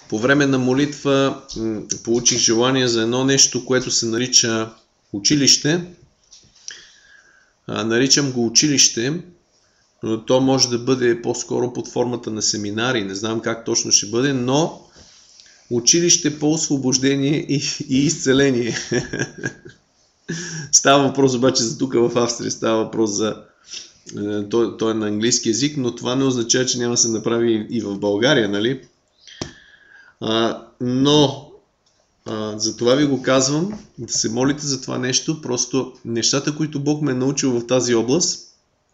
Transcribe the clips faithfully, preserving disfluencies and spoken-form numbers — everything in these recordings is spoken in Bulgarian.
По време на молитва получих желание за едно нещо, което се нарича училище. Наричам го училище, но то може да бъде по-скоро под формата на семинари. Не знам как точно ще бъде, но училище по освобождение и, и изцеление. Става въпрос обаче за тук в Австрия, става въпрос за... Той, той е на английски език, но това не означава, че няма да се направи и в България, нали? А, но а, за това ви го казвам, да се молите за това нещо, просто нещата, които Бог ме е научил в тази област,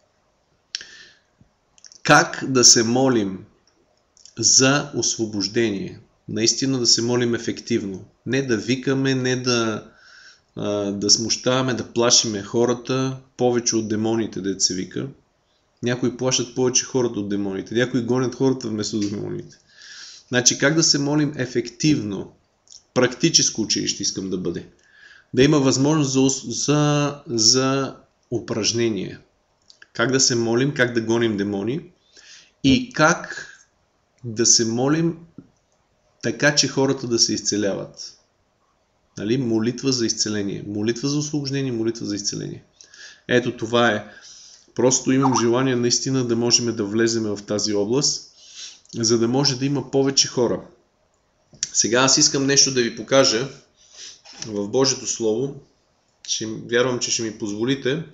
как да се молим за освобождение. Наистина да се молим ефективно. Не да викаме, не да, а, да смущаваме, да плашиме хората повече от демоните, дето се вика. Някои плашат повече хората от демоните, някои гонят хората вместо демоните. Значи как да се молим ефективно? Практическо училище искам да бъде. Да има възможност за, за, за упражнение. Как да се молим, как да гоним демони и как да се молим така, че хората да се изцеляват. Нали? Молитва за изцеление. Молитва за освобождение, молитва за изцеление. Ето това е. Просто имам желание наистина да можем да влезем в тази област, за да може да има повече хора. Сега аз искам нещо да ви покажа в Божието Слово. Ще, вярвам, че ще ми позволите.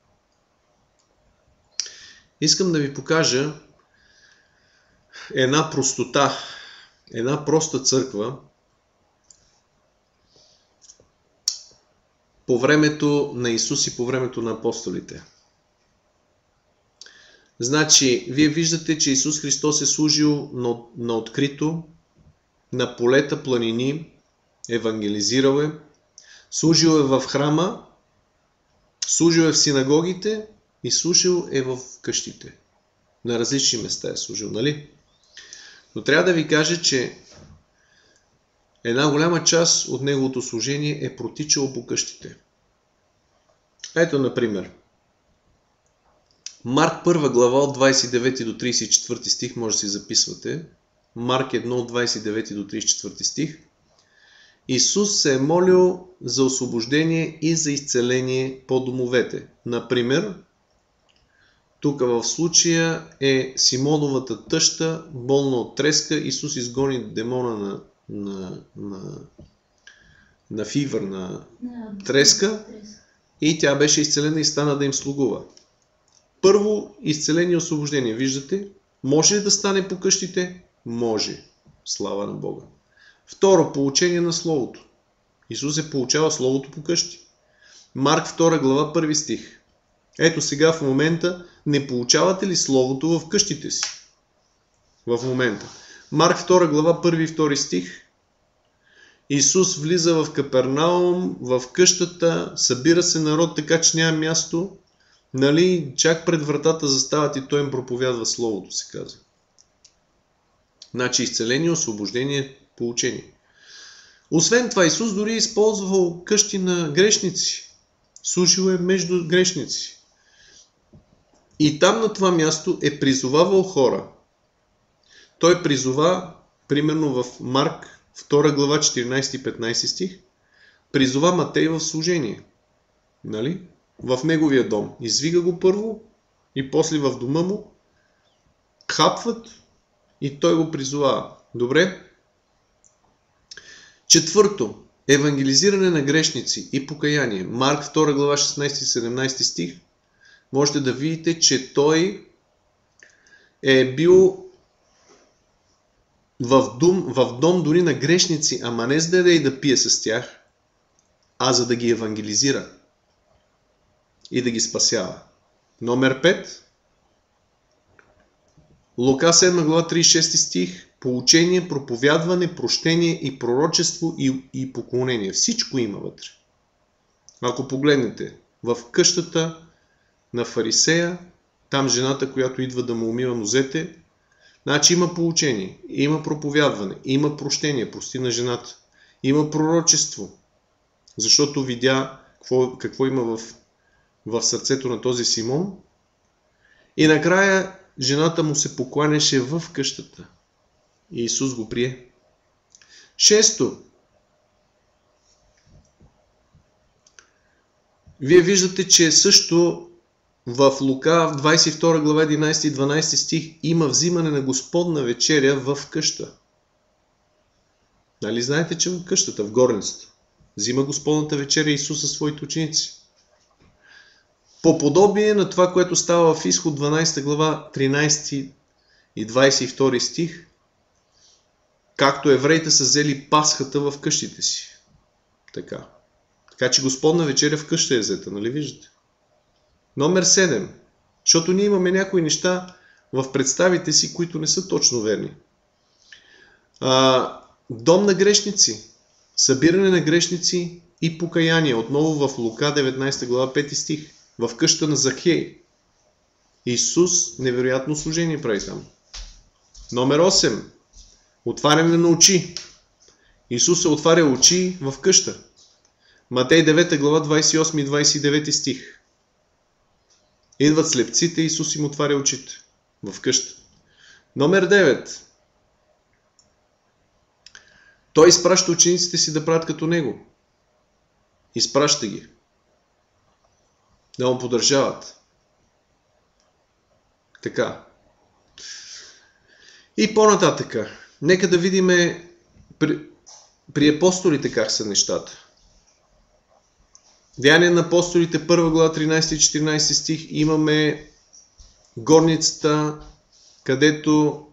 Искам да ви покажа една простота, една проста църква по времето на Исус и по времето на апостолите. Значи, вие виждате, че Исус Христос е служил на, на открито, на полета, планини, евангелизирал е, служил е в храма, служил е в синагогите и служил е в къщите. На различни места е служил, нали? Но трябва да ви кажа, че една голяма част от неговото служение е протичало по къщите. Ето, например, Марк първа глава от двадесет и девети до тридесет и четвърти стих, може да си записвате. Марк едно от двадесет и девети до тридесет и четвърти стих. Исус се е молил за освобождение и за изцеление по домовете. Например, тук в случая е Симоновата тъща, болна от треска. Исус изгони демона на, на, на, на фивър, на треска и тя беше изцелена и стана да им слугува. Първо, изцеление и освобождение. Виждате? Може ли да стане по къщите? Може. Слава на Бога. Второ, получение на Словото. Исус е получава Словото по къщи. Марк втора глава, първи стих. Ето сега в момента не получавате ли Словото в къщите си? В момента. Марк втора глава, първи и втори стих. Исус влиза в Капернаум, в къщата, събира се народ, така че няма място. Нали, чак пред вратата застават и той им проповядва Словото, се казва. Значи изцеление, освобождение, получение. Освен това, Исус дори е използвал къщи на грешници. Служил е между грешници. И там на това място е призовавал хора. Той призова, примерно в Марк втора глава, четиринадесети и петнадесети стих, призова Матей в служение. Нали? В неговия дом. Извига го първо и после в дома му хапват и той го призовава. Добре? Четвърто. Евангелизиране на грешници и покаяние. Марк втора глава, шестнадесети и седемнадесети стих. Можете да видите, че той е бил в дом, в дом дори на грешници, ама не за да яде и да пие с тях, а за да ги евангелизира и да ги спасява. Номер пет. Лука седма глава, тридесет и шести стих. Получение, проповядване, прощение и пророчество и, и поклонение. Всичко има вътре. Ако погледнете в къщата на фарисея, там жената, която идва да му умива нозете, значи има получение, има проповядване, има прощение, прости на жената, има пророчество, защото видя какво, какво има в, в сърцето на този Симон. И накрая жената му се покланяше в къщата. И Исус го прие. Шесто. Вие виждате, че също в Лука, в двадесет и втора глава, единадесети и дванадесети стих, има взимане на Господна вечеря в къща. Нали знаете, че в къщата, в горницата, взима Господната вечеря Исус със своите ученици. По подобие на това, което става в Изход дванадесета глава, тринадесети и двадесет и втори стих, както евреите са взели Пасхата в къщите си. Така. Така че Господна вечеря в къща е взета, нали виждате? Номер седем. Защото ние имаме някои неща в представите си, които не са точно верни. А, дом на грешници, събиране на грешници и покаяние. Отново в Лука деветнадесета глава, пети стих. В къща на Захей. Исус невероятно служение прави там. Номер осем. Отваряне на очи. Исус се отваря очи в къща. Матей девета глава, двадесет и осми и двадесет и девети стих. Идват слепците, Исус им отваря очите в къща. Номер девет. Той изпраща учениците си да правят като Него. Изпраща ги. Да му поддържават. Така. И по-нататъка. Нека да видим при, при апостолите как са нещата. Деяния на апостолите, първа глава, тринадесети и четиринадесети стих, имаме горницата, където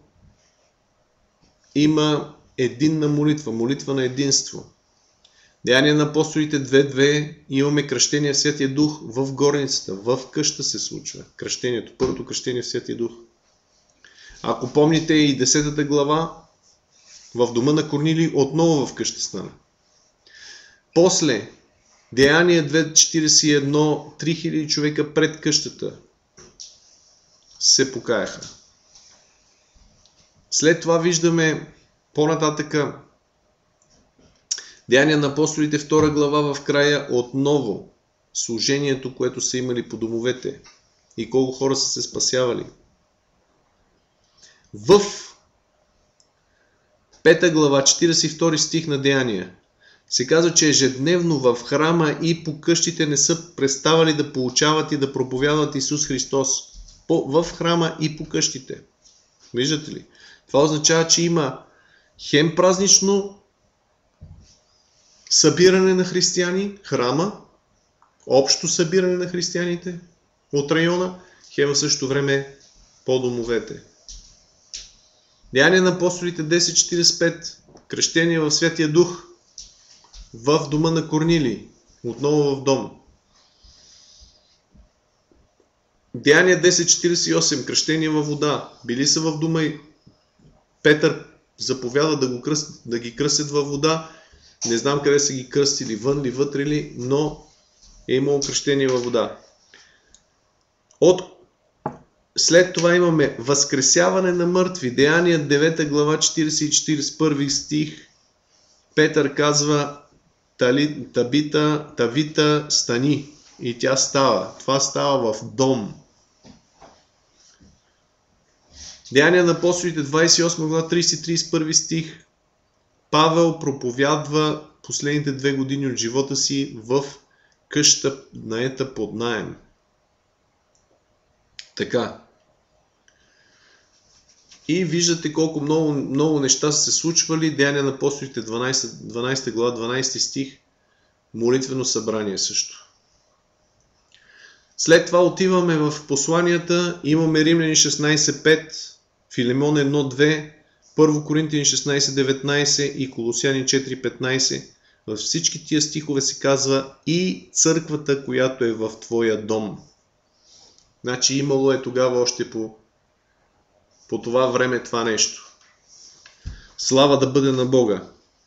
има единна молитва, молитва на единство. Деяния на апостолите две две, имаме кръщение в Святия Дух в горницата, в къща се случва. Кръщението, първото кръщение в Святия Дух. Ако помните и десетата глава, в дома на Корнилий отново в къща стана. После, Деяния две четиридесет и едно, три хиляди човека пред къщата се покаяха. След това виждаме по-нататъка Деяния на апостолите, втора глава, в края отново служението, което са имали по домовете и колко хора са се спасявали. В пета глава, четиридесет и втори стих на Деяния се казва, че ежедневно в храма и по къщите не са преставали да получават и да проповядват Исус Христос. В храма и по къщите. Виждате ли? Това означава, че има хем празнично събиране на християни, храма, общо събиране на християните от района, хем в същото време по домовете. Деяния на апостолите десет четиридесет и пет, кръщение в Святия Дух, в дома на Корнилий, отново в дом. Деяния десет четиридесет и осем, кръщение във вода, били са в дома и Петър заповяда да, го кръст, да ги кръстят във вода. Не знам къде са ги кръстили, вън ли, вътре ли, но е имало кръщение във вода. От... След това имаме възкресяване на мъртви. Деяния девета глава, четиридесет и четиридесет и първи стих. Петър казва: Тали, Табита, Тавита, стани. И тя става. Това става в дом. Деяния на апостолите, двадесет и осма глава, тридесет и тридесет и първи стих. Павел проповядва последните две години от живота си в къща, наета под наем. Така. И виждате колко много, много неща са се случвали. Деяния на апостолите, дванадесета глава, дванадесети стих. Молитвено събрание също. След това отиваме в посланията. Имаме Римляни шестнадесет пет, Филимон едно две, първо Коринтияни шестнадесет деветнадесет и Колосяни четири петнадесет. Във всички тия стихове се казва и църквата, която е в твоя дом. Значи имало е тогава още по, по това време това нещо. Слава да бъде на Бога.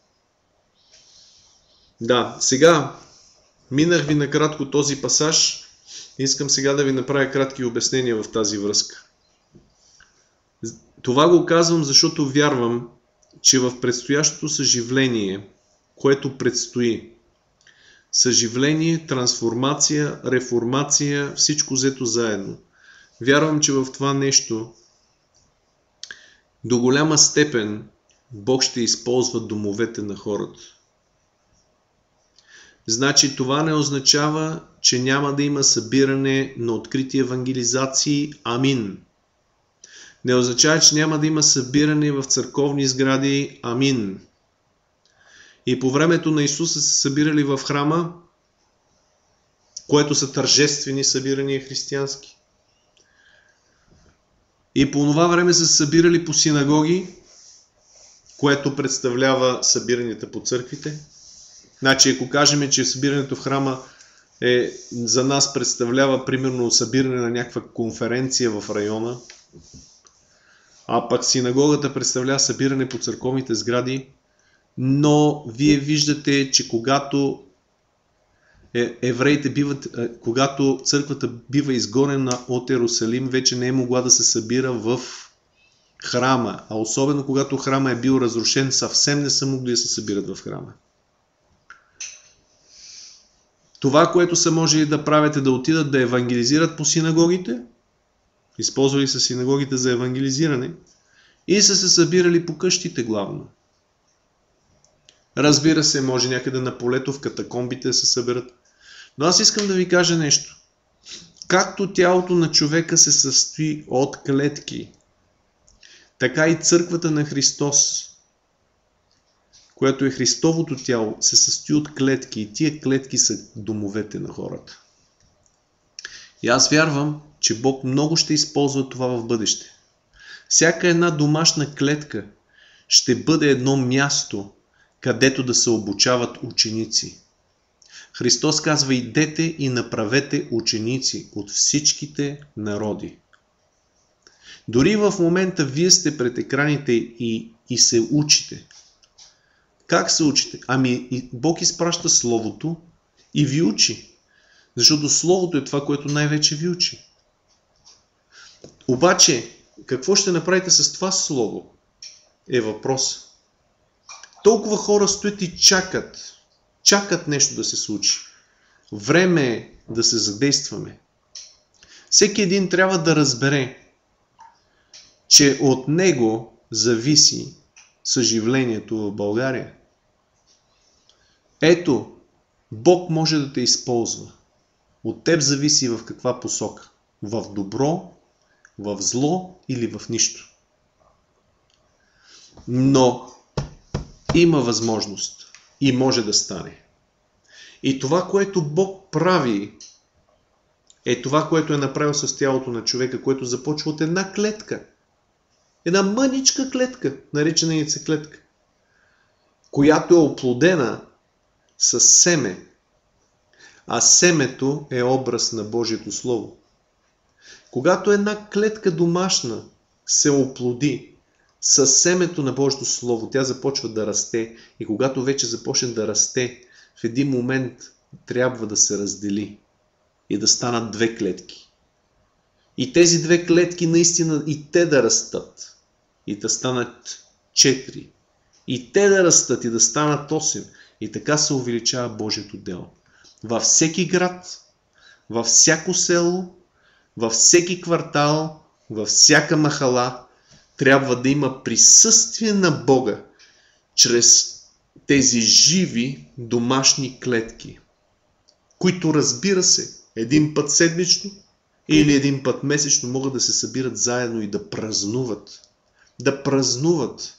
Да, сега минах ви накратко този пасаж. Искам сега да ви направя кратки обяснения в тази връзка. Това го казвам, защото вярвам, че в предстоящото съживление, което предстои, съживление, трансформация, реформация, всичко взето заедно. Вярвам, че в това нещо до голяма степен Бог ще използва домовете на хората. Значи това не означава, че няма да има събиране на открити евангелизации. Амин. Не означава, че няма да има събиране в църковни сгради. Амин. И по времето на Исуса се събирали в храма, което са тържествени събирания християнски. И по това време се събирали по синагоги, което представлява събиранията по църквите. Значи, ако кажем, че събирането в храма е, за нас представлява примерно събиране на някаква конференция в района, а пък синагогата представлява събиране по църковните сгради, но вие виждате, че когато евреите биват, когато църквата бива изгонена от Иерусалим, вече не е могла да се събира в храма, а особено когато храма е бил разрушен, съвсем не са могли да се събират в храма. Това, което са можели да правят, е да отидат да евангелизират по синагогите, използвали са синагогите за евангелизиране, и са се събирали по къщите главно. Разбира се, може някъде на полето, в катакомбите да се съберат. Но аз искам да ви кажа нещо. Както тялото на човека се състои от клетки, така и църквата на Христос, което е Христовото тяло, се състои от клетки и тия клетки са домовете на хората. И аз вярвам, че Бог много ще използва това в бъдеще. Всяка една домашна клетка ще бъде едно място, където да се обучават ученици. Христос казва: идете и направете ученици от всичките народи. Дори в момента вие сте пред екраните и, и се учите. Как се учите? Ами Бог изпраща Словото и ви учи. Защото Словото е това, което най-вече ви учи. Обаче, какво ще направите с това Слово? Е въпрос. Толкова хора стоят и чакат. Чакат нещо да се случи. Време е да се задействаме. Всеки един трябва да разбере, че от него зависи съживлението в България. Ето, Бог може да те използва. От теб зависи в каква посока. В добро, в зло или в нищо. Но има възможност и може да стане. И това, което Бог прави, е това, което е направил с тялото на човека, което започва от една клетка. Една мъничка клетка, наречена яйцеклетка, която е оплодена с семе. А семето е образ на Божието Слово. Когато една клетка домашна се оплоди с семето на Божието Слово, тя започва да расте. И когато вече започне да расте, в един момент трябва да се раздели и да станат две клетки. И тези две клетки наистина и те да растат. И да станат четири. И те да растат и да станат осем. И така се увеличава Божието дело. Във всеки град, във всяко село, във всеки квартал, във всяка махала трябва да има присъствие на Бога чрез тези живи домашни клетки, които, разбира се, един път седмично или един път месечно могат да се събират заедно и да празнуват. Да празнуват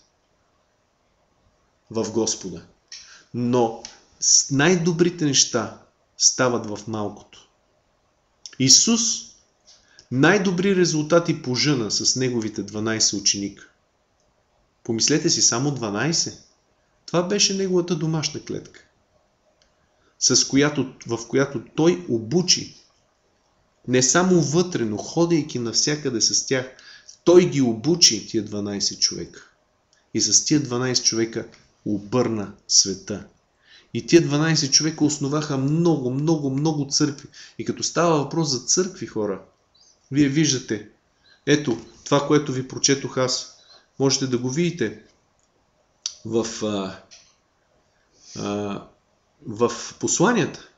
в Господа. Но най-добрите неща стават в малкото. Исус най-добри резултати пожъна с неговите дванайсет ученика. Помислете си, само дванайсет. Това беше неговата домашна клетка, с която, в която той обучи не само вътре, но ходейки навсякъде с тях. Той ги обучи тия дванайсет човека. И с тия дванайсет човека обърна света. И тия дванайсет човека основаха много, много, много църкви. И като става въпрос за църкви, хора, вие виждате, ето това, което ви прочетох аз, можете да го видите в, а, а, в посланията.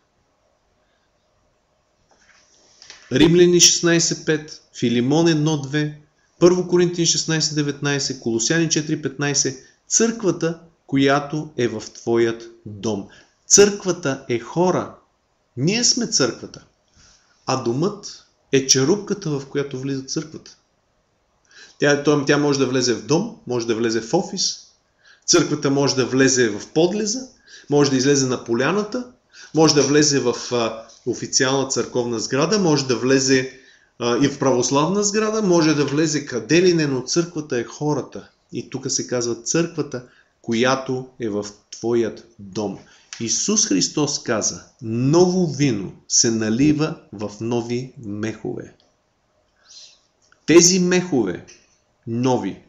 Римляни шестнайсет пет, Филимон едно две, Първо Коринтин шестнайсет деветнайсет, Колосяни четири петнайсет. Църквата, която е в твоят дом. Църквата е хора. Ние сме църквата. А домът е черупката, в която влиза църквата. Тя, тя може да влезе в дом, може да влезе в офис. Църквата може да влезе в подлеза, може да излезе на поляната, може да влезе в а, официална църковна сграда, може да влезе а, и в православна сграда, може да влезе къде ли не, но църквата е хората. И тук се казва църквата, която е в твоят дом. Исус Христос каза, ново вино се налива в нови мехове. Тези мехове, нови,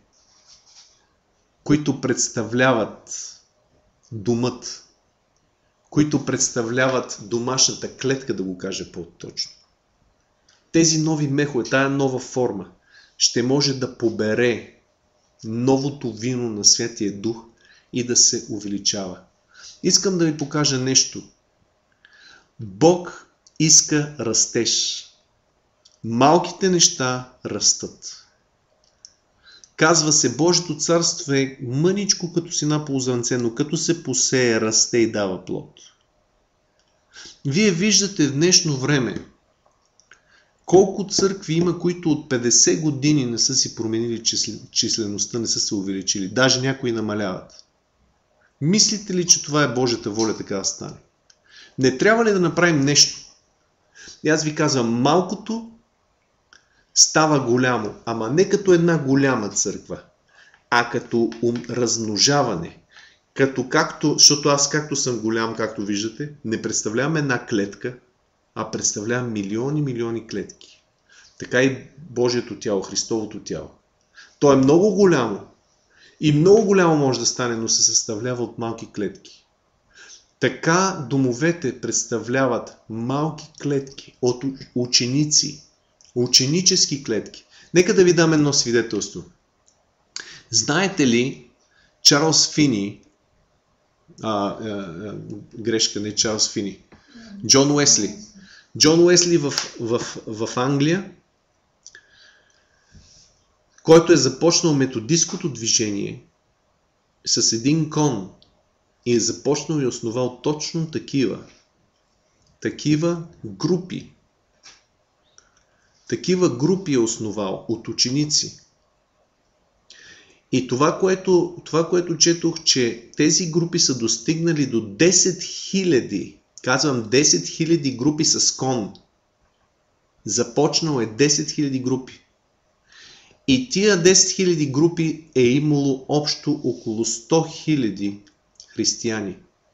които представляват домът, които представляват домашната клетка, да го кажа по-точно. Тези нови мехове, тая нова форма, ще може да побере новото вино на Святия Дух и да се увеличава. Искам да ви покажа нещо. Бог иска растеж. Малките неща растат. Казва се, Божието царство е мъничко като сина ползънце, но като се посее, расте и дава плод. Вие виждате в днешно време колко църкви има, които от петдесет години не са си променили числеността, не са се увеличили. Даже някои намаляват. Мислите ли, че това е Божията воля така да стане? Не трябва ли да направим нещо? И аз ви казвам, малкото става голямо, ама не като една голяма църква, а като размножаване. Като както, защото аз както съм голям, както виждате, не представлявам една клетка, а представлявам милиони, милиони клетки. Така и Божието тяло, Христовото тяло. То е много голямо и много голямо може да стане, но се съставлява от малки клетки. Така домовете представляват малки клетки от ученици, ученически клетки. Нека да ви дам едно свидетелство. Знаете ли, Чарлз Фини, а, а, а, грешка, не Чарлз Фини, Джон Уесли. Джон Уесли в, в, в Англия, който е започнал методистското движение с един кон и е започнал и основал точно такива, такива групи. Такива групи е основал от ученици. И това което, това, което четох, че тези групи са достигнали до десет хиляди, казвам десет хиляди групи с кон. Започнал е десет хиляди групи. И тия десет хиляди групи е имало общо около сто хиляди християни.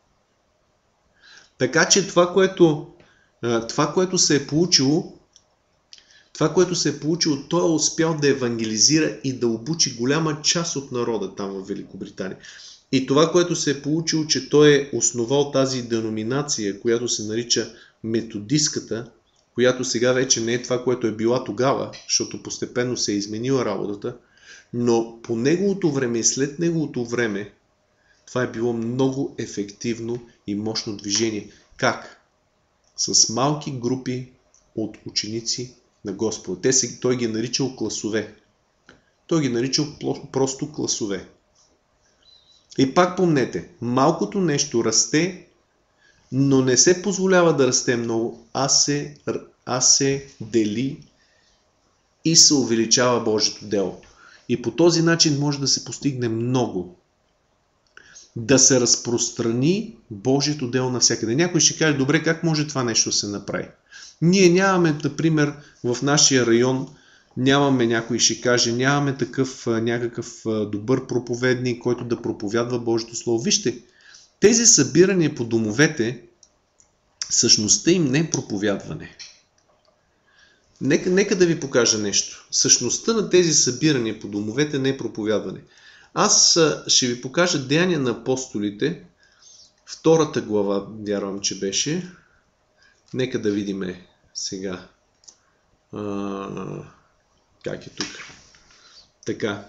Така че това, което, това, което се е получило, Това, което се е получило, той е успял да евангелизира и да обучи голяма част от народа там в Великобритания. И това, което се е получило, че той е основал тази деноминация, която се нарича методистката, която сега вече не е това, което е била тогава, защото постепенно се е изменила работата, но по неговото време и след неговото време, това е било много ефективно и мощно движение. Как? С малки групи от ученици на Господа. Те се, той ги е наричал класове. Той ги е наричал просто класове. И пак помнете, малкото нещо расте, но не се позволява да расте много, а се, а се дели и се увеличава Божието дело. И по този начин може да се постигне много. Да се разпространи Божието дело навсякъде. Някой ще каже, добре, как може това нещо да се направи? Ние нямаме, например, в нашия район, нямаме, някой ще каже, нямаме такъв някакъв добър проповедник, който да проповядва Божието Слово. Вижте, тези събирания по домовете, същността им не е проповядване. Нека, нека да ви покажа нещо. Същността на тези събирания по домовете не е проповядване. Аз ще ви покажа Деяния на апостолите, втората глава, вярвам, че беше. Нека да видим сега. А, как е тук? Така.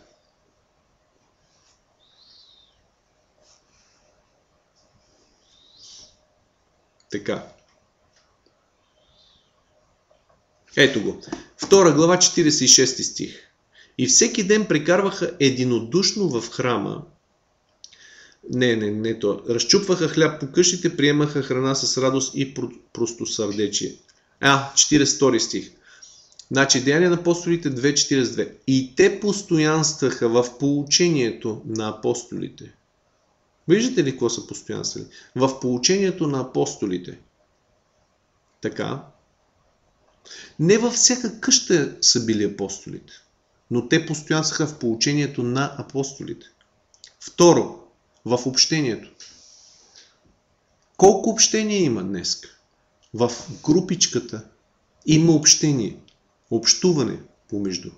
Така. Ето го. Втора глава, четиридесет и шести стих. И всеки ден прекарваха единодушно в храма Не, не, не то. Разчупваха хляб по къщите, приемаха храна с радост и простосърдечие. А, четиридесет и втори стих. Значи, Деяния на апостолите две четиридесет и две. И те постоянстваха в поучението на апостолите. Виждате ли какво са постоянствали? В поучението на апостолите. Така. Не във всяка къща са били апостолите, но те постоянстваха в поучението на апостолите. Второ, в общението. Колко общение има днес? В групичката има общение, общуване помежду.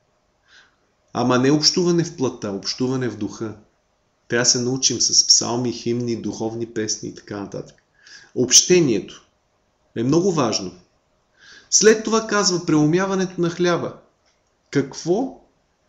Ама не общуване в плътта, общуване в духа. Трябва да се научим с псалми, химни, духовни песни и така нататък. Общението е много важно. След това казва преумяването на хляба. Какво?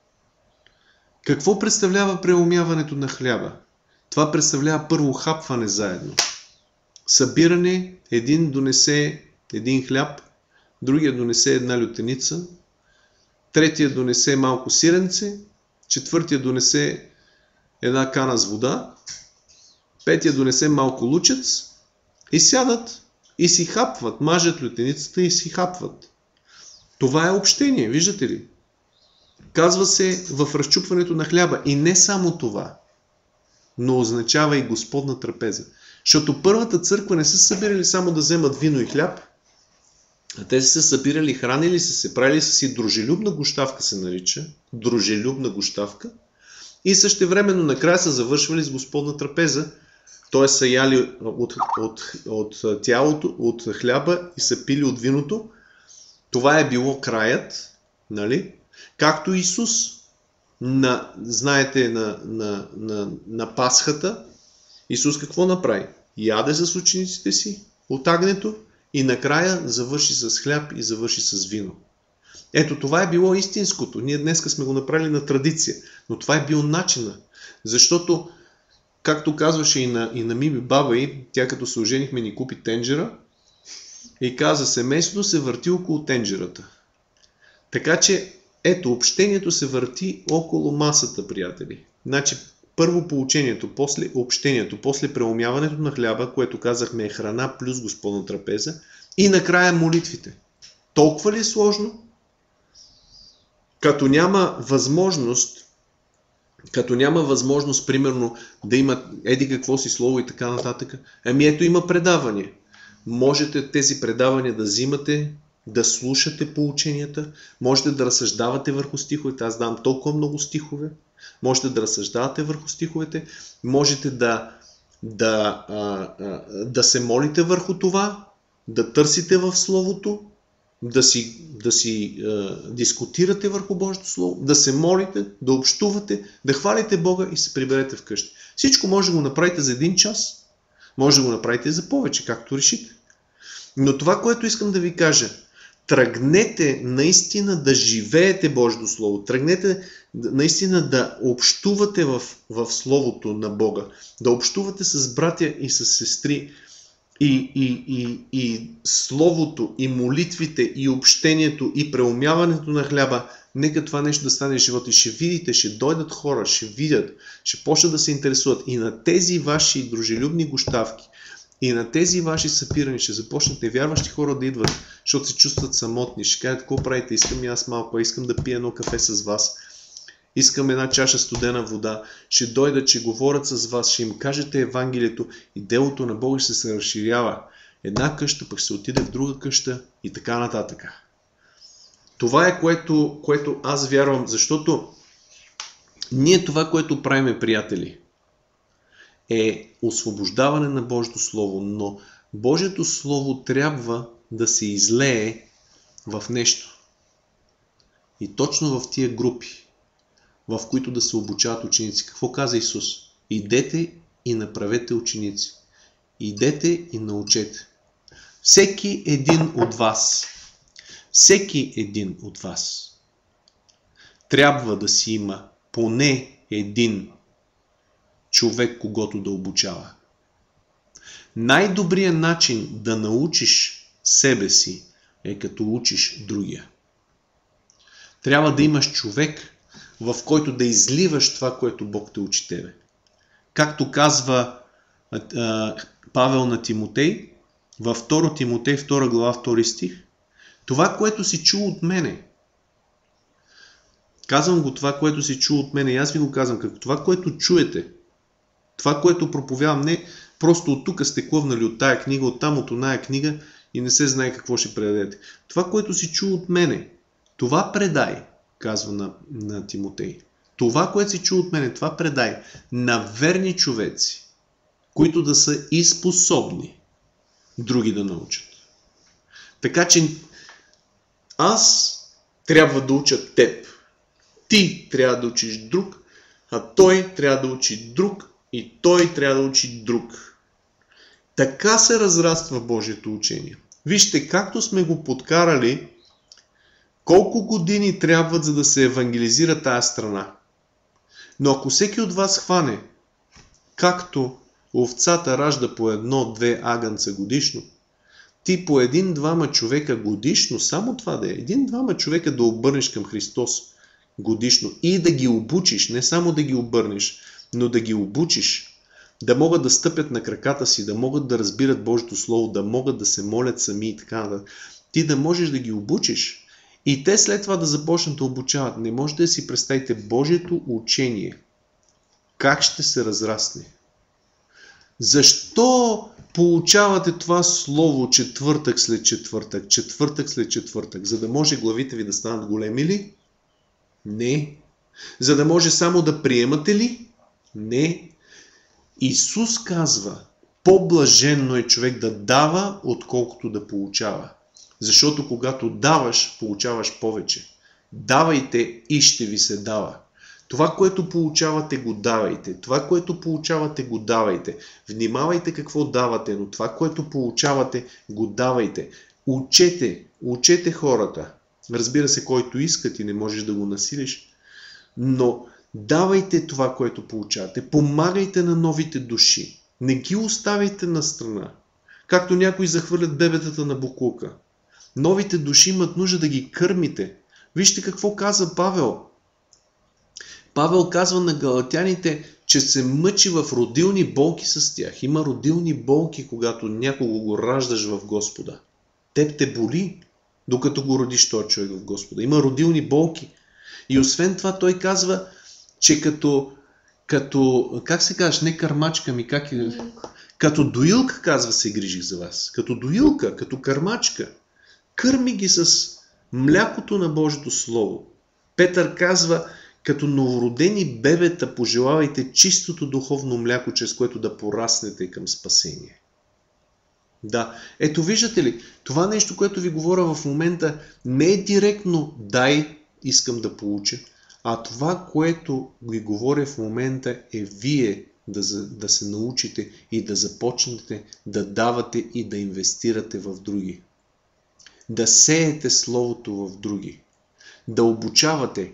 Какво представлява преумяването на хляба? Това представлява първо хапване заедно. Събиране, един донесе един хляб, другия донесе една лютеница, третия донесе малко сиренце, четвъртия донесе една кана с вода, петия донесе малко лучец и сядат и си хапват, мажат лютеницата и си хапват. Това е общение, виждате ли? Казва се в разчупването на хляба. И не само това, но означава и Господна трапеза. Защото първата църква не са събирали само да вземат вино и хляб, а те са се събирали, хранили са се, правили са си дружелюбна гощавка, се нарича. Дружелюбна гощавка. И същевременно накрая са завършвали с Господна трапеза, т.е. са яли от, от, от тялото, от хляба и са пили от виното. Това е било краят, нали? Както Исус, на, знаете, на, на, на, на Пасхата, Исус какво направи? Яде с учениците си от агнето и накрая завърши с хляб и завърши с вино. Ето, това е било истинското. Ние днеска сме го направили на традиция, но това е бил начина. Защото, както казваше и на, и на Миби баба й, тя като се оженихме ни купи тенджера и каза, семейството се върти около тенджерата. Така че, ето, общението се върти около масата, приятели. Значи, първо поучението, после общението, после преумяването на хляба, което казахме е храна плюс Господна трапеза, и накрая молитвите. Толкова ли е сложно? Като няма възможност, като няма възможност, примерно, да има еди какво си слово и така нататък, ами ето има предавания. Можете тези предавания да взимате, да слушате поученията, можете да разсъждавате върху стиховете. Аз дам толкова много стихове. Можете да разсъждавате върху стиховете, можете да, да, а, а, да се молите върху това, да търсите в Словото, да си, да си а, дискутирате върху Божието Слово, да се молите, да общувате, да хвалите Бога и се приберете вкъщи. Всичко може да го направите за един час, може да го направите за повече, както решите. Но това, което искам да ви кажа, тръгнете наистина да живеете Божието Слово. Тръгнете наистина да общувате в, в Словото на Бога. Да общувате с братя и с сестри. И, и, и, и Словото, и молитвите, и общението, и преумяването на хляба. Нека това нещо да стане в живота. И ще видите, ще дойдат хора, ще видят, ще почнат да се интересуват. И на тези ваши дружелюбни гощавки, и на тези ваши събирания ще започнат невярващи хора да идват, защото се чувстват самотни. Ще кажат, какво правите? Искам и аз малко, искам да пия едно кафе с вас. Искам една чаша студена вода. Ще дойдат, ще говорят с вас, ще им кажете Евангелието и делото на Бога ще се разширява. Една къща, пък ще се отиде в друга къща и така нататък. Това е което, което аз вярвам, защото ние това, което правиме, приятели, е освобождаване на Божието Слово, но Божието Слово трябва да се излее в нещо. И точно в тия групи, в които да се обучават ученици. Какво каза Исус? Идете и направете ученици. Идете и научете. Всеки един от вас, всеки един от вас трябва да си има поне един човек, когото да обучава. Най-добрият начин да научиш себе си е като учиш другия. Трябва да имаш човек, в който да изливаш това, което Бог те учи тебе. както казва а, Павел на Тимотей, във втора Тимотей, втора глава, втори стих, това, което си чул от мене. Казвам го това, което си чул от мене и аз ви го казвам, като това, което чуете, това, което проповядвам, не просто от тук сте клъвнали от тая книга, от там от оная книга и не се знае какво ще предадете. Това, което си чул от мене, това предай, казва на, на Тимотей. Това, което си чул от мене, това предай на верни човеци, които да са и способни други да научат. Така че аз трябва да уча теб. Ти трябва да учиш друг, а той трябва да учи друг и той трябва да учи друг. Така се разраства Божието учение. Вижте, както сме го подкарали, колко години трябват, за да се евангелизира тая страна. Но ако всеки от вас хване, както овцата ражда по едно-две агънца годишно, ти по един-двама човека годишно, само това да е, един-двама човека да обърнеш към Христос годишно и да ги обучиш, не само да ги обърнеш, но да ги обучиш, да могат да стъпят на краката си, да могат да разбират Божието Слово, да могат да се молят сами и така да. Ти да можеш да ги обучиш и те след това да започнат да обучават. Не можете да си представите Божието учение. Как ще се разрасне? Защо получавате това слово четвъртък след четвъртък, четвъртък след четвъртък? За да може главите ви да станат големи ли? Не. За да може само да приемате ли? Не. Исус казва, по-блаженно е човек да дава, отколкото да получава. Защото когато даваш, получаваш повече. Давайте и ще ви се дава. Това, което получавате, го давайте. Това, което получавате, го давайте. Внимавайте какво давате, но това, което получавате, го давайте. Учете, учете хората. Разбира се, който искат и не можеш да го насилиш. Но давайте това, което получавате. Помагайте на новите души. Не ги оставяйте на страна. Както някои захвърлят бебетата на боклука. Новите души имат нужда да ги кърмите. Вижте какво казва Павел. Павел казва на галатяните, че се мъчи в родилни болки с тях. Има родилни болки, когато някого го раждаш в Господа. Теб те боли, докато го родиш този човек в Господа. Има родилни болки. И освен това той казва, че като, като как се казваш, не кърмачка ми, как е? Като доилка, казва, се грижих за вас. Като доилка, като кърмачка. Кърми ги с млякото на Божието Слово. Петър казва, като новородени бебета пожелавайте чистото духовно мляко, чрез което да пораснете към спасение. Да, ето виждате ли, това нещо, което ви говоря в момента, не е директно дай, искам да получа, а това, което ви говоря в момента е вие да, да се научите и да започнете да давате и да инвестирате в други. Да сеете Словото в други. Да обучавате.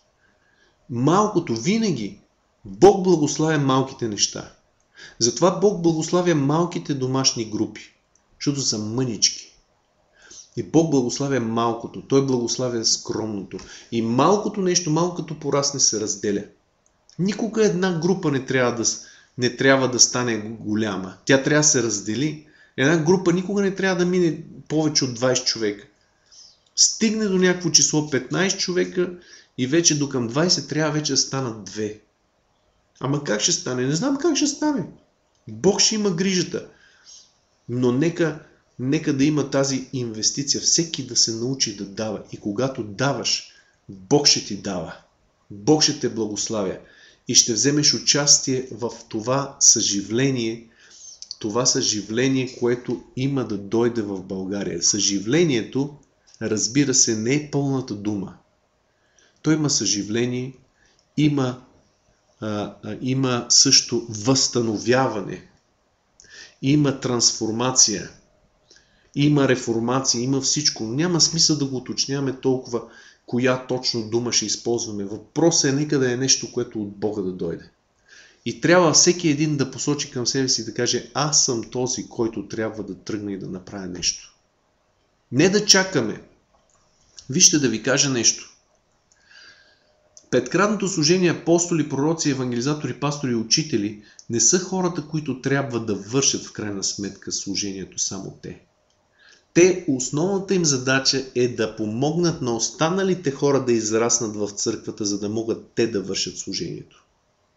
Малкото винаги Бог благославя малките неща. Затова Бог благославя малките домашни групи, защото са мънички. И Бог благославя малкото, Той благославя скромното. И малкото нещо, малкото порасне, се разделя. Никога една група не трябва да, не трябва да стане голяма. Тя трябва да се раздели. Една група никога не трябва да мине повече от двайсет човека. Стигне до някакво число петнайсет човека и вече до към двайсет трябва вече да станат две. Ама как ще стане? Не знам как ще стане. Бог ще има грижата. Но нека, нека да има тази инвестиция. Всеки да се научи да дава. И когато даваш, Бог ще ти дава. Бог ще те благославя. И ще вземеш участие в това съживление, това съживление, което има да дойде в България. Съживлението, разбира се, не е пълната дума. Той има съживление, има, а, а, има също възстановяване, има трансформация, има реформация, има всичко. Няма смисъл да го уточняваме толкова, коя точно дума ще използваме. Въпросът е нека да е нещо, което от Бога да дойде. И трябва всеки един да посочи към себе си и да каже, аз съм този, който трябва да тръгне и да направя нещо. Не да чакаме. Вижте, да ви кажа нещо. Петкратното служение апостоли, пророци, евангелизатори, пастори и учители не са хората, които трябва да вършат в крайна сметка служението само те. Те, основната им задача е да помогнат на останалите хора да израснат в църквата, за да могат те да вършат служението.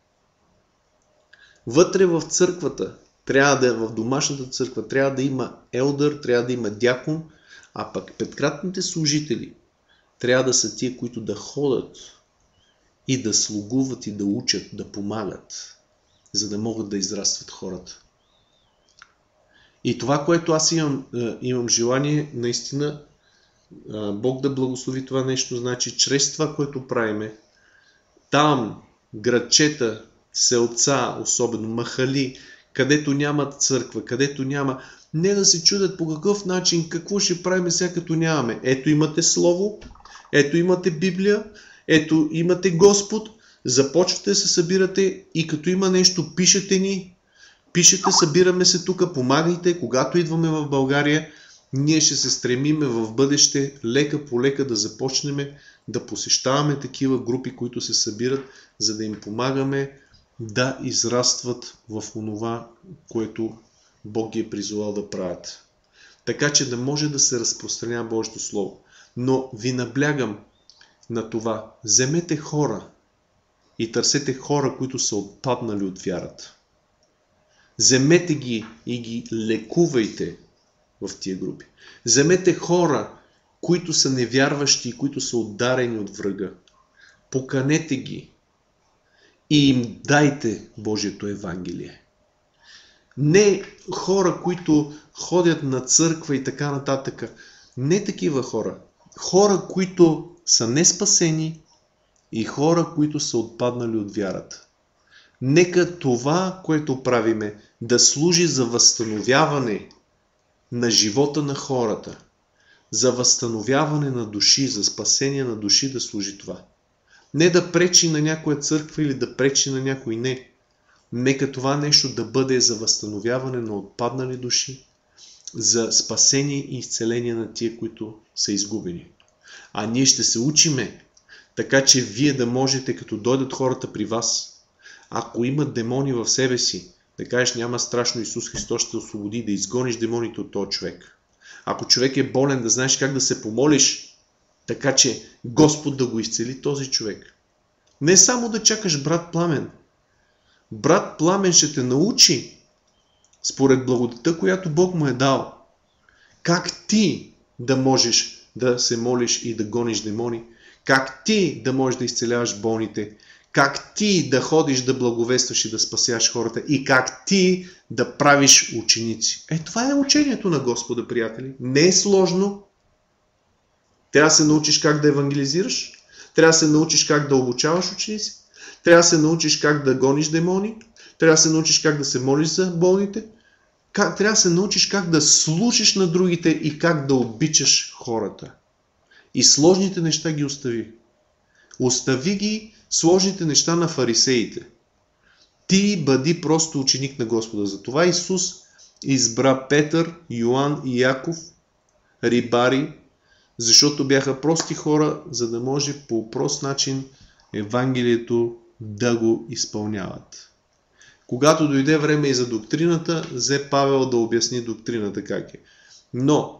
Вътре в църквата, трябва да, в домашната църква, трябва да има елдър, трябва да има дякон, а пък петкратните служители трябва да са тия, които да ходят и да слугуват и да учат, да помагат, за да могат да израстват хората. И това, което аз имам, имам желание, наистина, Бог да благослови това нещо, значи чрез това, което правиме, там, градчета, селца, особено махали, където няма църква, където няма, не да се чудят по какъв начин, какво ще правим сега като нямаме. Ето имате Слово, ето имате Библия, ето имате Господ, започвате да се събирате и като има нещо, пишете ни, пишете, събираме се тук, помагайте, когато идваме в България, ние ще се стремиме в бъдеще лека по лека да започнем да посещаваме такива групи, които се събират, за да им помагаме да израстват в онова, което Бог ги е призовал да правят. Така че да може да се разпространява Божието Слово. Но ви наблягам на това. Вземете хора и търсете хора, които са отпаднали от вярата. Вземете ги и ги лекувайте в тия групи. Вземете хора, които са невярващи и които са ударени от врага. Поканете ги и им дайте Божието Евангелие. Не хора, които ходят на църква и така нататък. Не такива хора. Хора, които са неспасени и хора, които са отпаднали от вярата. Нека това, което правиме, да служи за възстановяване на живота на хората, за възстановяване на души, за спасение на души да служи това. Не да пречи на някоя църква или да пречи на някой не. Нека това нещо да бъде за възстановяване на отпаднали души, за спасение и изцеление на тия, които са изгубени. А ние ще се учиме, така че вие да можете, като дойдат хората при вас, ако имат демони в себе си, да кажеш няма страшно, Исус Христос ще освободи, да изгониш демоните от този човек. Ако човек е болен, да знаеш как да се помолиш, така че Господ да го изцели този човек. Не само да чакаш брат Пламен. Брат Пламен ще те научи, според благодата, която Бог му е дал, как ти да можеш да се молиш и да гониш демони, как ти да можеш да изцеляваш болните, как ти да ходиш да благовестваш и да спасяваш хората и как ти да правиш ученици. Е, това е учението на Господа, приятели. Не е сложно. Трябва да се научиш как да евангелизираш, трябва да се научиш как да обучаваш ученици, трябва да се научиш как да гониш демони, трябва да се научиш как да се молиш за болните, как, трябва да се научиш как да служиш на другите и как да обичаш хората. И сложните неща ги остави. Остави ги сложните неща на фарисеите. Ти бъди просто ученик на Господа. Затова Исус избра Петър, Йоан и Яков, рибари, защото бяха прости хора, за да може по прост начин Евангелието да го изпълняват. Когато дойде време и за доктрината, взе Павел да обясни доктрината как е. Но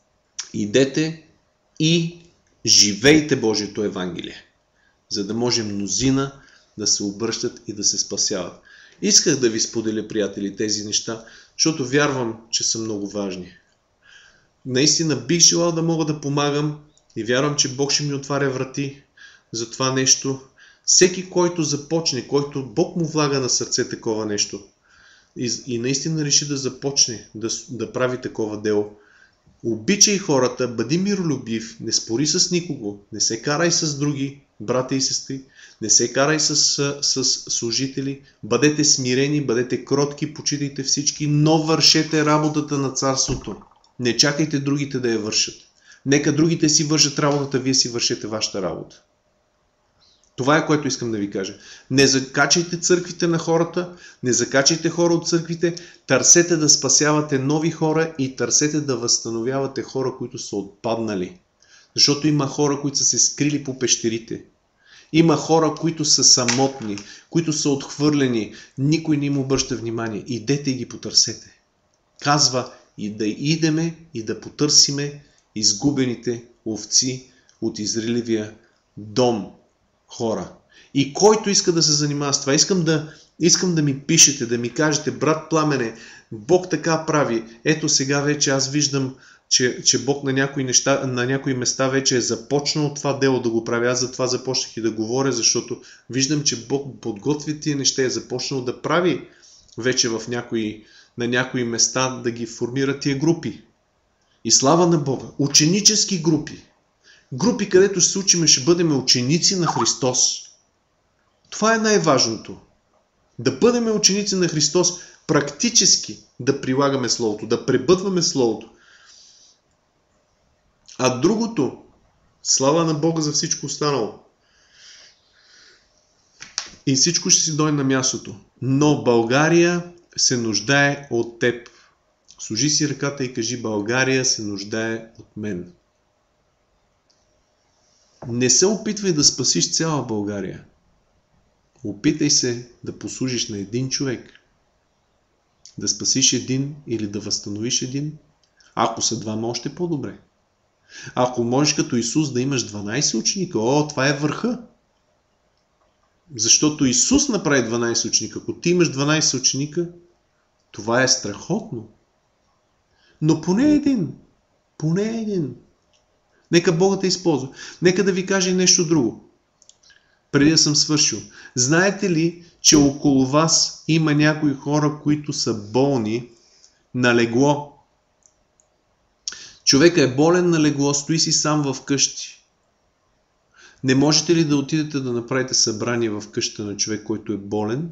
идете и живейте Божието Евангелие, за да може мнозина да се обръщат и да се спасяват. Исках да ви споделя, приятели, тези неща, защото вярвам, че са много важни. Наистина бих желал да мога да помагам и вярвам, че Бог ще ми отваря врати за това нещо. Всеки, който започне, който Бог му влага на сърце такова нещо и, и наистина реши да започне да, да прави такова дело, обичай хората, бъди миролюбив, не спори с никого, не се карай с други брата и сестри, не се карай с, с, с служители, бъдете смирени, бъдете кротки, почитайте всички, но вършете работата на царството. Не чакайте другите да я вършат. Нека другите си вършат работата, вие си вършете вашата работа. Това е, което искам да ви кажа. Не закачайте църквите на хората, не закачайте хора от църквите, търсете да спасявате нови хора и търсете да възстановявате хора, които са отпаднали. Защото има хора, които са се скрили по пещерите. Има хора, които са самотни, които са отхвърлени, никой не им обръща внимание. Идете и ги потърсете. Казва и да идеме и да потърсиме изгубените овци от Израилевия дом хора. И който иска да се занимава с това, искам да, искам да ми пишете, да ми кажете, брат Пламене, Бог така прави. Ето сега вече аз виждам, че, че Бог на някои, неща, на някои места вече е започнал това дело да го прави. Аз за това започнах и да говоря, защото виждам, че Бог подготвя тия неща и е започнал да прави вече в някои, на някои места да ги формира тия групи. И слава на Бога. Ученически групи. Групи, където ще се учим, ще бъдем ученици на Христос. Това е най-важното. Да бъдем ученици на Христос, практически да прилагаме Словото, да пребъдваме Словото. А другото, слава на Бога за всичко останало. И всичко ще си дойде на мястото. Но България се нуждае от теб. Служи си ръката и кажи, България се нуждае от мен. Не се опитвай да спасиш цяла България. Опитай се да послужиш на един човек. Да спасиш един или да възстановиш един. Ако са двама, още по-добре. Ако можеш като Исус да имаш дванайсет ученика, о, това е върха. Защото Исус направи дванайсет ученика. Ако ти имаш дванайсет ученика, това е страхотно. Но поне един. Поне един. Нека Бога те използва. Нека да ви кажа и нещо друго. Преди да съм свършил. Знаете ли, че около вас има някои хора, които са болни на легло? Човека е болен на легло, стои си сам в къщи. Не можете ли да отидете да направите събрание в къщата на човек, който е болен?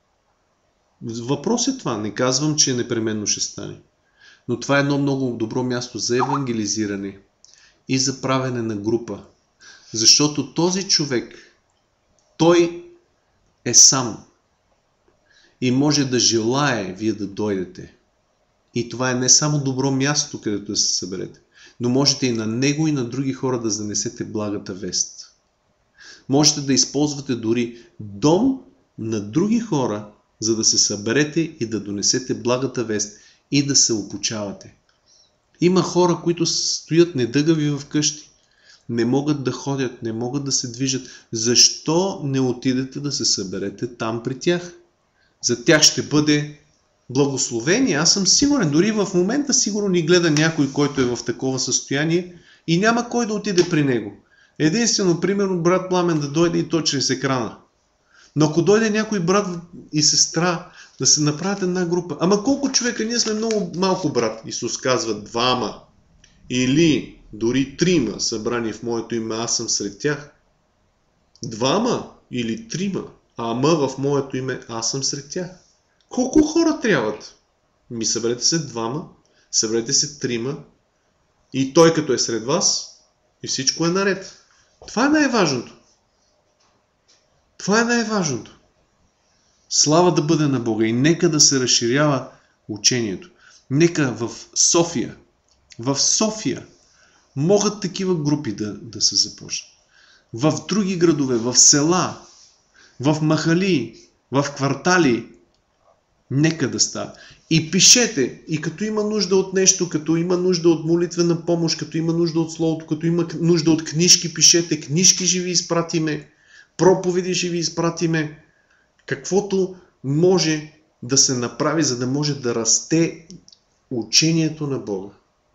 Въпрос е това. Не казвам, че непременно ще стане. Но това е едно много добро място за евангелизиране и за правене на група. Защото този човек, той е сам и може да желае вие да дойдете. И това е не само добро място, където да се съберете, но можете и на него и на други хора да занесете благата вест. Можете да използвате дори дом на други хора, за да се съберете и да донесете благата вест и да се обучавате. Има хора, които стоят недъгави в къщи. Не могат да ходят, не могат да се движат. Защо не отидете да се съберете там при тях? За тях ще бъде благословение. Аз съм сигурен. Дори в момента сигурно ни гледа някой, който е в такова състояние и няма кой да отиде при него. Единствено, примерно, брат Пламен да дойде и то чрез екрана. Но ако дойде някой брат и сестра да се направят една група. Ама колко човека? Ние сме много малко, брат. Исус казва двама или дори трима събрани в моето име, аз съм сред тях. Двама или трима, ама в моето име, аз съм сред тях. Колко хора трябват? Ми съберете се двама, съберете се трима и той като е сред вас и всичко е наред. Това е най-важното. Това е най-важното. Слава да бъде на Бога и нека да се разширява учението. Нека в София, в София могат такива групи да, да се започнат. В други градове, в села, в махали, в квартали, нека да става. И пишете, и като има нужда от нещо, като има нужда от молитвена помощ, като има нужда от Словото, като има нужда от книжки, пишете, книжки ще ви изпратиме, проповеди ще ви изпратиме, каквото може да се направи, за да може да расте учението на Бога.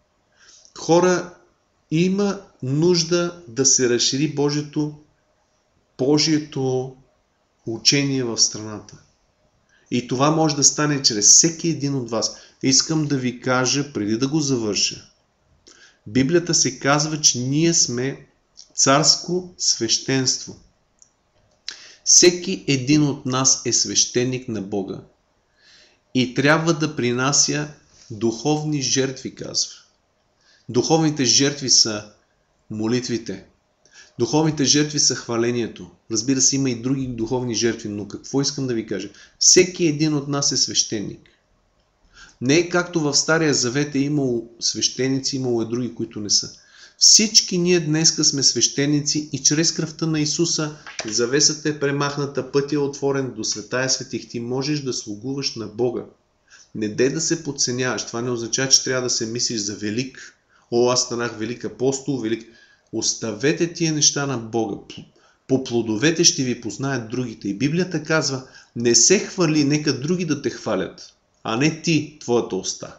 Хора, има нужда да се разшири Божието, Божието учение в страната. И това може да стане чрез всеки един от вас. Искам да ви кажа, преди да го завърша. Библията се казва, че ние сме царско свещенство. Всеки един от нас е свещеник на Бога. И трябва да принася духовни жертви, казва. Духовните жертви са молитвите. Духовните жертви са хвалението. Разбира се, има и други духовни жертви, но какво искам да ви кажа? Всеки един от нас е свещеник. Не е както в Стария Завет е имало свещеници, имало е други, които не са. Всички ние днеска сме свещеници и чрез кръвта на Исуса завесата е премахната, пътя е отворен до Светая светих. Ти можеш да слугуваш на Бога. Не дей да се подценяваш. Това не означава, че трябва да се мислиш за велик. О, аз станах велик апостол, велик. Оставете тия неща на Бога. По плодовете ще ви познаят другите. И Библията казва, не се хвали, нека други да те хвалят, а не ти, твоята уста.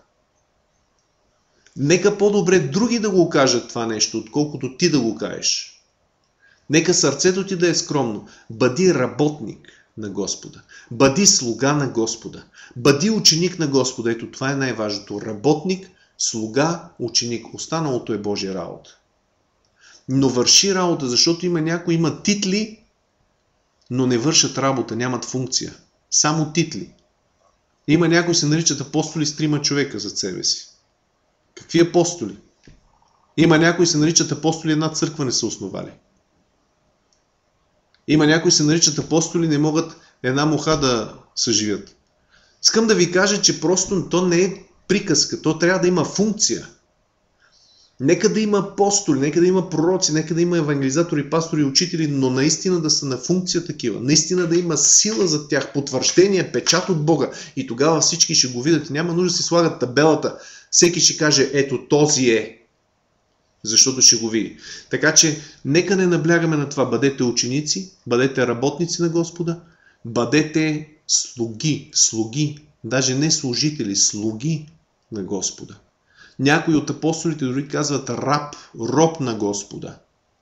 Нека по-добре други да го кажат това нещо, отколкото ти да го кажеш. Нека сърцето ти да е скромно. Бъди работник на Господа. Бъди слуга на Господа. Бъди ученик на Господа. Ето това е най-важното. Работник, слуга, ученик. Останалото е Божия работа. Но върши работа, защото има някои имат титли, но не вършат работа, нямат функция. Само титли. Има някои се наричат апостоли с трима човека зад себе си. Какви апостоли? Има някои се наричат апостоли, една църква не са основали. Има някои се наричат апостоли, не могат една муха да съживят. Искам да ви кажа, че просто то не е приказка, то трябва да има функция. Нека да има апостоли, нека да има пророци, нека да има евангелизатори, пастори, учители, но наистина да са на функция такива. Наистина да има сила за тях, потвърждение, печат от Бога. И тогава всички ще го видят. Няма нужда да си слагат табелата. Всеки ще каже, ето този е. Защото ще го види. Така че, нека не наблягаме на това. Бъдете ученици, бъдете работници на Господа, бъдете слуги, слуги, даже не служители, слуги на Господа. Някои от апостолите дори казват раб, роб на Господа.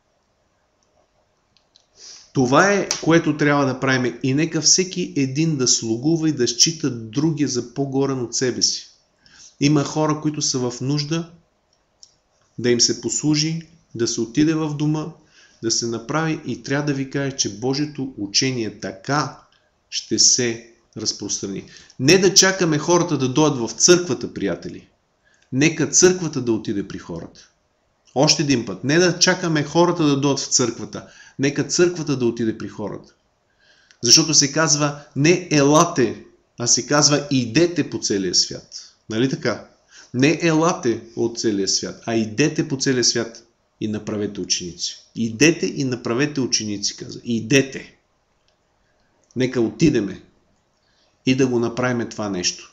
Това е, което трябва да правим. И нека всеки един да слугува и да счита другия за по-горен от себе си. Има хора, които са в нужда да им се послужи, да се отиде в дома, да се направи и трябва да ви кажа, че Божието учение така ще се разпространи. Не да чакаме хората да дойдат в църквата, приятели. Нека църквата да отиде при хората. Още един път. Не да чакаме хората да дойдат в църквата. Нека църквата да отиде при хората. Защото се казва не елате, а се казва идете по целия свят. Нали така? Не елате от целия свят, а идете по целия свят и направете ученици. Идете и направете ученици, каза. Идете. Нека отидеме и да го направим това нещо.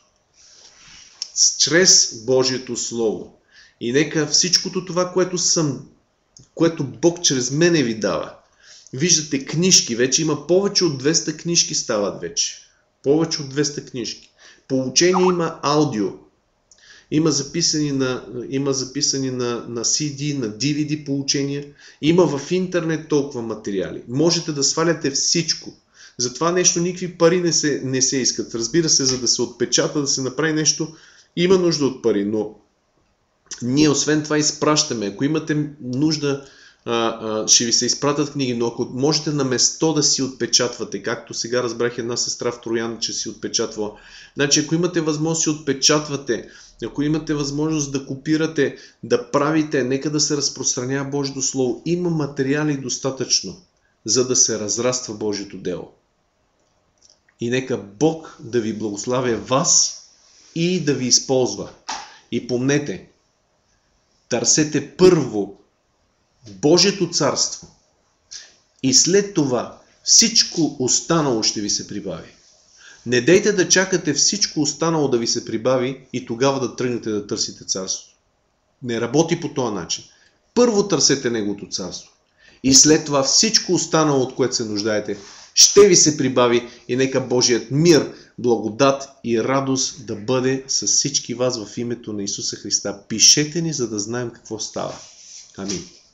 Чрез Божието Слово. И нека всичкото това, което съм, което Бог чрез мене ви дава. Виждате книжки, вече има повече от двеста книжки стават вече. Повече от двеста книжки. По учение има аудио. Има записани на, има записани на, на си ди, на ди ви ди поучения. Има в интернет толкова материали. Можете да сваляте всичко. За това нещо никакви пари не се, не се искат. Разбира се, за да се отпечата, да се направи нещо, има нужда от пари, но ние освен това изпращаме. Ако имате нужда, а, а, ще ви се изпратят книги, но ако можете на место да си отпечатвате, както сега разбрах една сестра в Троян, че си отпечатвала. Значи, ако имате възможност да си отпечатвате, ако имате възможност да копирате, да правите, нека да се разпространява Божието Слово. Има материали достатъчно, за да се разраства Божието дело. И нека Бог да ви благославя вас и да ви използва. И помнете, търсете първо Божието царство и след това всичко останало ще ви се прибави. Не дейте да чакате всичко останало да ви се прибави и тогава да тръгнете да търсите царството. Не работи по този начин. Първо търсете Неговото царство и след това всичко останало, от което се нуждаете, ще ви се прибави и нека Божият мир, благодат и радост да бъде с всички вас в името на Исуса Христа. Пишете ни, за да знаем какво става. Амин.